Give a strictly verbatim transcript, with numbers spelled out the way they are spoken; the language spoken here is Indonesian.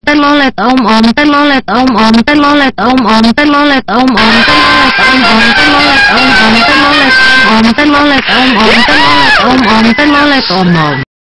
telolet om om telolet om om telolet om om telolet om om telolet om om telolet om om telolet om om telolet om om telolet om om telolet om om